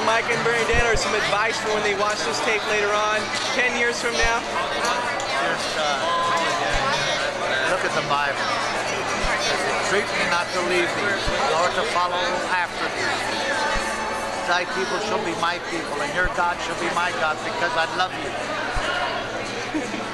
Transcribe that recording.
Mike and Bernadette, or some advice for when they watch this tape later on, 10 years from now? Just look at the Bible. Treat me not to leave me, nor to follow after me. Thy people shall be my people, and your God shall be my God, because I love you.